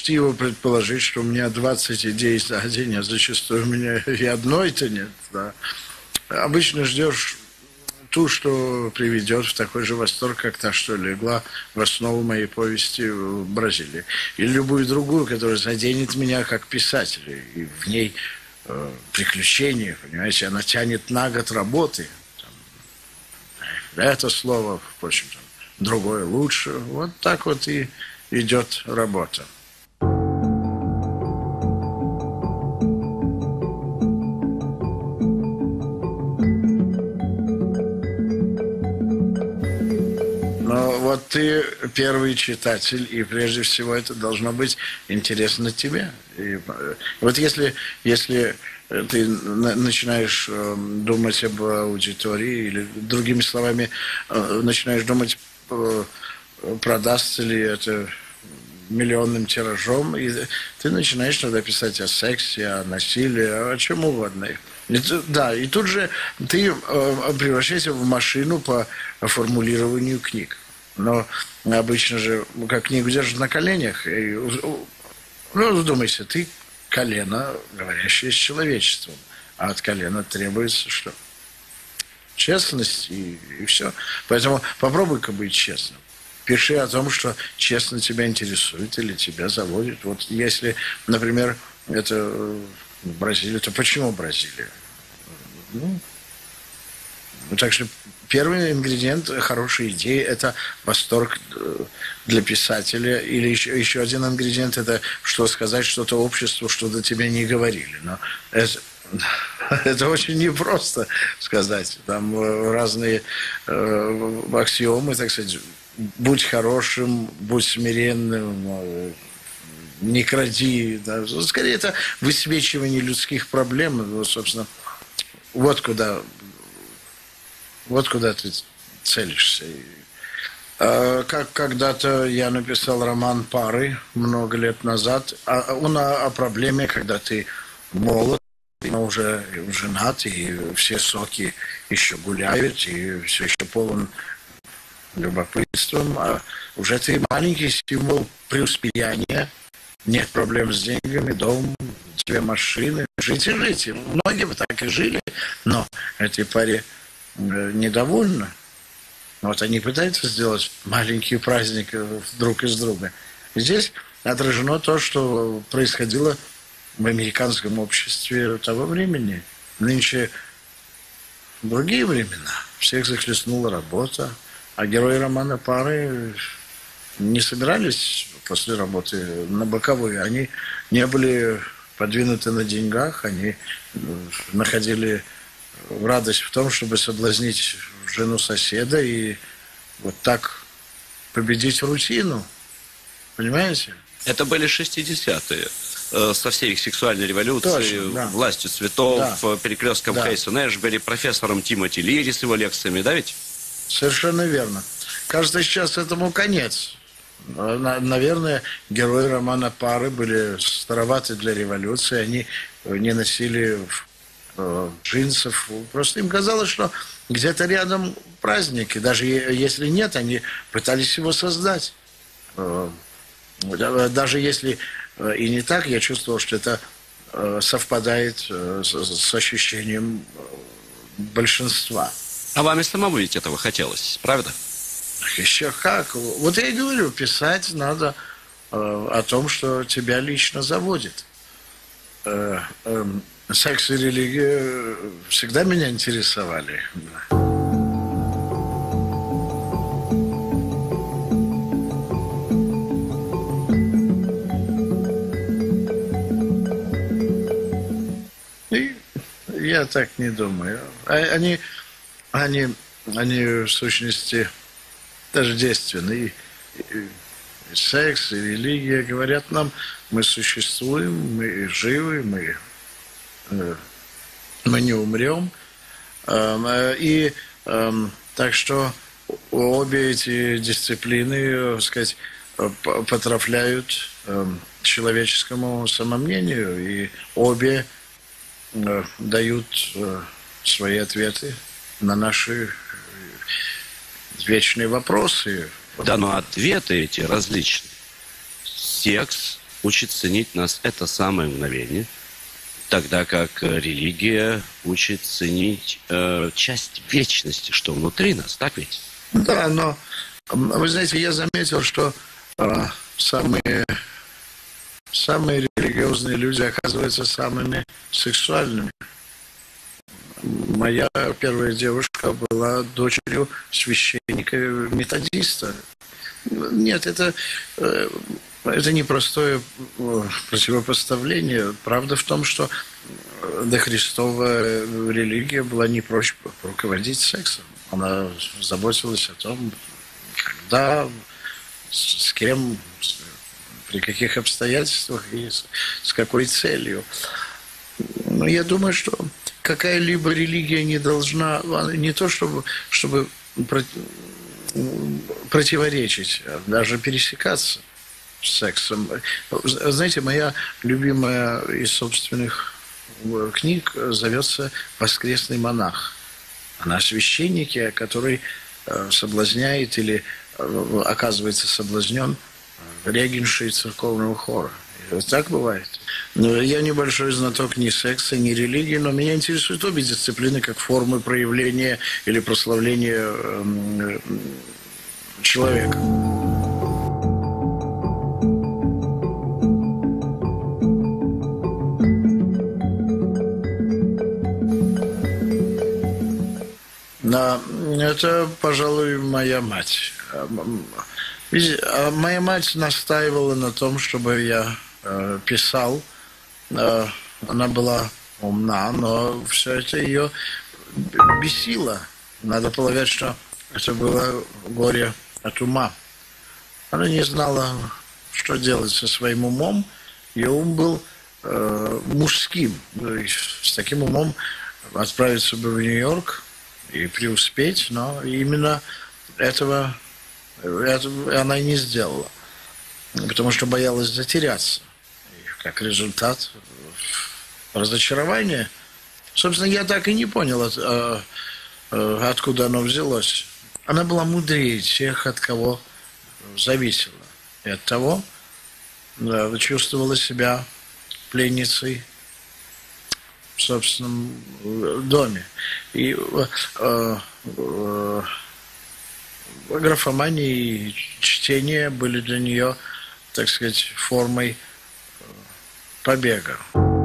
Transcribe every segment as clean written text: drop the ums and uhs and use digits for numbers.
учтиво предположить, что у меня 20 идей за день, а зачастую у меня и одной-то нет. Да. Обычно ждешь ту, что приведет в такой же восторг, как та, что легла в основу моей повести в Бразилии. Или любую другую, которая заденет меня как писателя. И в ней приключения, понимаете, она тянет на год работы. Это слово, впрочем, другое лучше. Вот так вот и идет работа. Но вот ты первый читатель, и прежде всего это должно быть интересно тебе. И вот если ты начинаешь думать об аудитории, или, другими словами, начинаешь думать, продастся ли это миллионным тиражом, и ты начинаешь тогда писать о сексе, о насилии, о чем угодно. Да, и тут же ты превращаешься в машину по формулированию книг. Но обычно же, как книгу держат на коленях, и, ну, вдумайся, ты колено, говорящее с человечеством, а от колена требуется что? Честность и все. Поэтому попробуй-ка быть честным. Пиши о том, что честно тебя интересует или тебя заводит. Вот если, например, это Бразилия, то почему Бразилия? Ну, так что первый ингредиент хорошей идеи – это восторг для писателя. Или еще один ингредиент – это что сказать что-то обществу, что до тебя не говорили. Но это очень непросто сказать. Там разные аксиомы, так сказать. Будь хорошим, будь смиренным, не кради. Да. Скорее, это высвечивание людских проблем. Ну, собственно, вот куда ты целишься. Как когда-то я написал роман «Пары» много лет назад. Он о проблеме, когда ты молод, но уже женат, и все соки еще гуляют, и все еще полон любопытством, а уже ты маленький символ преуспеяния, нет проблем с деньгами, дом, у тебя машины, жить и жить. Многие бы так и жили, но этой паре недовольны. Вот они пытаются сделать маленький праздник друг из друга. Здесь отражено то, что происходило в американском обществе того времени. Нынче другие времена. Всех захлестнула работа. А герои романа «Пары» не собирались после работы на боковую. Они не были подвинуты на деньгах. Они находили радость в том, чтобы соблазнить жену соседа и вот так победить рутину. Понимаете? Это были 60-е. Со всей их сексуальной революцией, точно, да. Властью цветов, да. Перекрестком да. Хейса Нэшбери, профессором Тимоти Лири с его лекциями, да ведь? Совершенно верно. Кажется, сейчас этому конец. Наверное, герои романа «Пары» были староваты для революции. Они не носили джинсов. Просто им казалось, что где-то рядом праздник. И даже если нет, они пытались его создать. Даже если и не так, я чувствовал, что это совпадает с ощущением большинства. А вам и самому ведь этого хотелось, правда? Еще как. Вот я и говорю, писать надо о том, что тебя лично заводит. Секс и религия всегда меня интересовали. И я так не думаю. Они в сущности тождественны. И секс, и религия говорят нам, мы существуем, мы живы, мы не умрем. И так что обе эти дисциплины, так сказать, потрафляют человеческому самомнению, и обе дают свои ответы на наши вечные вопросы. Да, но ответы эти различные. Секс, учит ценить нас это самое мгновение, тогда как религия учит ценить часть вечности, что внутри нас, так ведь? Да, но вы знаете, я заметил, что самые религиозные люди оказываются самыми сексуальными. Моя первая девушка была дочерью священника-методиста. Нет, это непростое противопоставление. Правда в том, что дохристовая религия была не прочь руководить сексом. Она заботилась о том, когда, с кем, при каких обстоятельствах и с какой целью. Но я думаю, что какая-либо религия не должна, не то чтобы противоречить, а даже пересекаться с сексом. Знаете, моя любимая из собственных книг зовется «Воскресный монах». Она священник, который соблазняет или оказывается соблазнен регеншей церковного хора. Так бывает. Но я небольшой знаток ни секса, ни религии, но меня интересуют обе дисциплины как формы проявления или прославления человека. Да, это, пожалуй, моя мать. Моя мать настаивала на том, чтобы я писал. Она была умна, но все это ее бесило. Надо полагать, что это было горе от ума. Она не знала, что делать со своим умом. Ее ум был мужским. С таким умом отправиться бы в Нью-Йорк и преуспеть, но именно этого она и не сделала, потому что боялась затеряться. И как результат разочарования. Собственно, я так и не понял, откуда оно взялось. Она была мудрее тех, от кого зависела. И от того чувствовала себя пленницей в собственном доме. И графомания и чтение были для нее, так сказать, формой побега.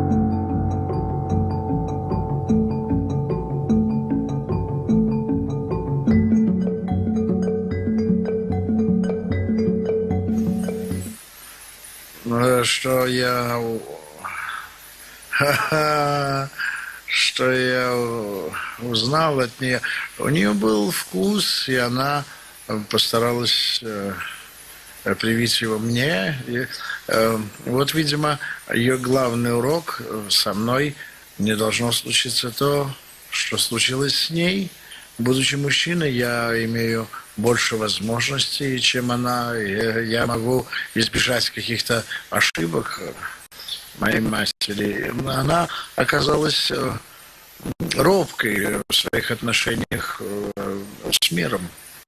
Что я узнал от нее. У нее был вкус, и она постаралась привить его мне. И, вот, видимо, ее главный урок: со мной не должно случиться то, что случилось с ней. Будучи мужчиной, я имею больше возможностей, чем она. Я могу избежать каких-то ошибок моей матери. Она оказалась робкой в своих отношениях с миром.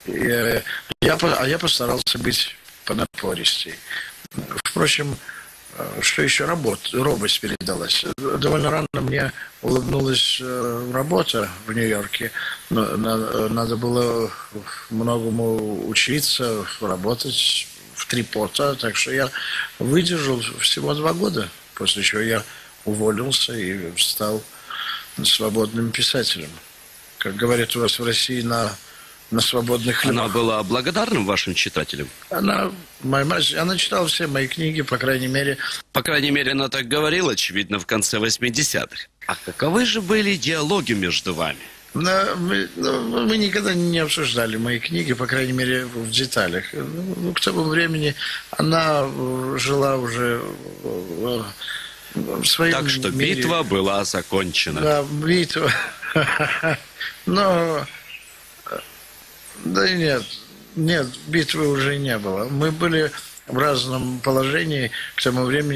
Я постарался быть понапористей. Впрочем, что еще робость передалась. Довольно рано мне улыбнулась работа в Нью-Йорке. Надо было многому учиться, работать в 3 пота. Так что я выдержал всего 2 года, после чего я уволился и стал свободным писателем. Как говорят у вас в России, на свободных хлебах. Она была благодарным вашим читателем? Моя мать, она читала все мои книги, по крайней мере. По крайней мере, она так говорила, очевидно, в конце 80-х. А каковы же были диалоги между вами? Мы никогда не обсуждали мои книги, по крайней мере, в деталях. К тому времени она жила уже в своем Так что мире. битва была закончена. Да, битва. Но... Да нет, битвы уже не было. Мы были в разном положении. К тому времени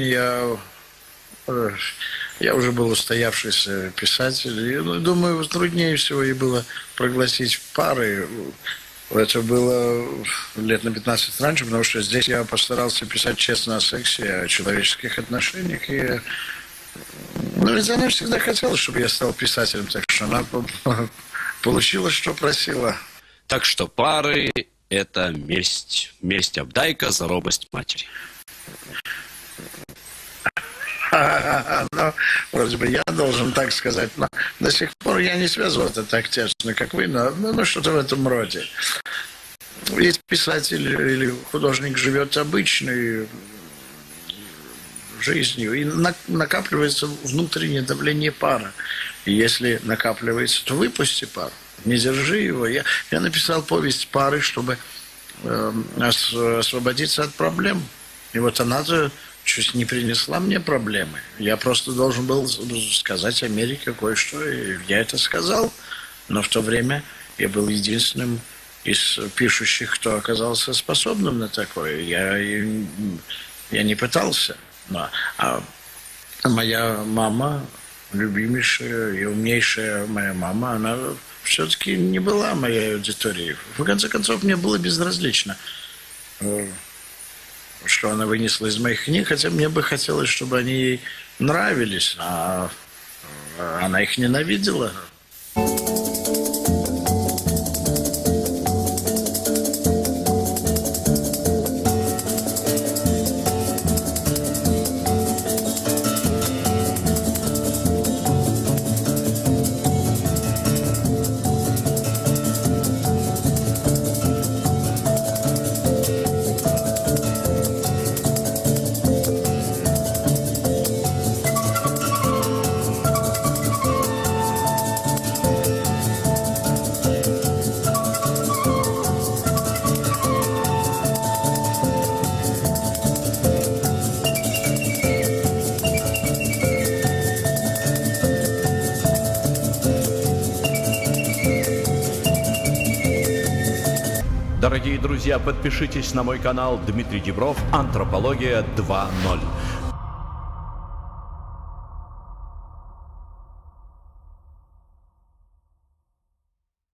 я уже был устоявшийся писатель. И, думаю, труднее всего и было прогласить пары. Это было лет на 15 раньше, потому что здесь я постарался писать честно о сексе, о человеческих отношениях. И, ну, ведь она всегда хотела, чтобы я стал писателем, так что она получила, что просила. Так что пары – это месть. Месть Updike за робость матери. Ну, вроде бы я должен так сказать, но до сих пор я не связывал это так тесно, как вы, но что-то в этом роде. Ведь писатель или художник живет обычной жизнью, и накапливается внутреннее давление пара. И если накапливается, то выпусти пар, не держи его. Я написал повесть пары, чтобы освободиться от проблем. И вот она-то чуть не принесла мне проблемы. Я просто должен был сказать Америке кое-что, и я это сказал. Но в то время я был единственным из пишущих, кто оказался способным на такое. Я не пытался. А моя мама, любимейшая и умнейшая моя мама, она все-таки не была моей аудиторией. В конце концов, мне было безразлично, что она вынесла из моих книг, хотя мне бы хотелось, чтобы они ей нравились, а она их ненавидела. Дорогие друзья, подпишитесь на мой канал Дмитрий Дибров «Антропология 2.0».